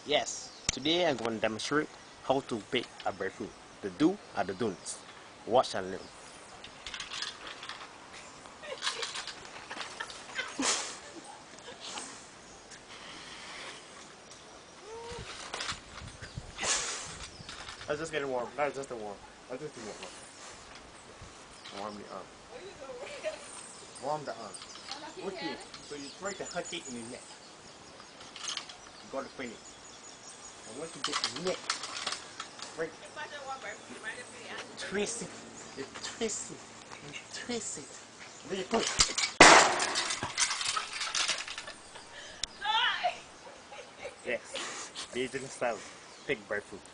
Yes, today I'm going to demonstrate how to bake a breadfruit. The do are the don'ts. Watch and learn. Let's just get it warm. That's just a warm. Let's just do warm. Warm the arm. Warm the arm. Okay, so you try to hurt it in the neck. You gotta feel it. And once you get the neck, right? Twist it. You twist it. You twist it. Then you pull it. Yes. Bajanstyle. Big breadfruit.